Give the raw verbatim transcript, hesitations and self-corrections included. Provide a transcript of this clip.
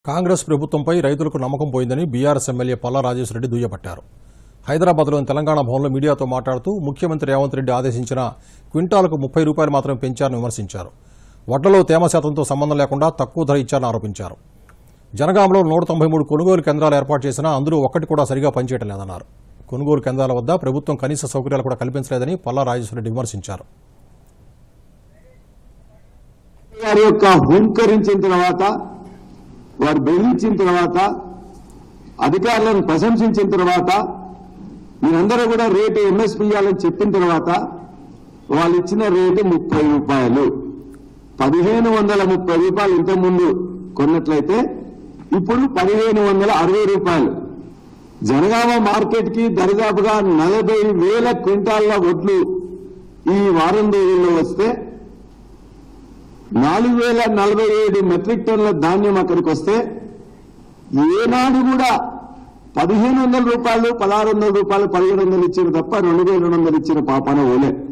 కాంగ్రెస్ ప్రభుత్వంపై రైతులకు నమ్మకం పోయిందని బీఆర్ఎస్ ఎమ్మెల్యే పల్లా రాజేశ్వరరెడ్డి దుయ్యబట్టారు. హైదరాబాద్లోని తెలంగాణ భవన్లో మీడియాతో మాట్లాడుతూ ముఖ్యమంత్రి రేవంత్ రెడ్డి ఆదేశించిన క్వింటాలకు ముప్పై రూపాయలు మాత్రమే పెంచారని విమర్శించారు. వడ్లలో తేమ శాతంతో సంబంధం లేకుండా తక్కువ ధర ఇచ్చారని ఆరోపించారు. జనగాంలో నూట తొంభై మూడు కొనుగోలు కేంద్రాలు ఏర్పాటు చేసినా అందులో ఒక్కటి కూడా సరిగా పనిచేయడం లేదన్నారు. కొనుగోలు కేంద్రాల వద్ద ప్రభుత్వం కనీస సౌకర్యాలు కూడా కల్పించలేదని పల్లా రాజేశ్వరరెడ్డి విమర్శించారు. వారి యొక్క హుంకరించిన తర్వాత, వారు బెదిరించిన తర్వాత, అధికారులను ప్రశంసించిన తర్వాత, మీరందరూ కూడా రేటు ఎంఎస్పీ ఇవ్వాలని చెప్పిన తర్వాత వాళ్ళు ఇచ్చిన రేటు ముప్పై రూపాయలు పదిహేను వందల ముప్పై రూపాయలు ఇంతకుముందు కొన్నట్లయితే ఇప్పుడు పదిహేను వందల అరవై రూపాయలు. జనగామ మార్కెట్ కి దరిదాపుగా నలభై వేల క్వింటాళ్ల వడ్లు ఈ వారం రోజుల్లో వస్తే నాలుగు వేల నలభై ఏడు మెట్రిక్ టన్నుల ధాన్యం అక్కడికి వస్తే ఏనాడు కూడా పదిహేను వందల రూపాయలు పదహారు వందల రూపాయలు పదిహేడు వందలు ఇచ్చిన తప్ప రెండు వేల రెండు వందలు ఇచ్చిన పాపాన ఓలే.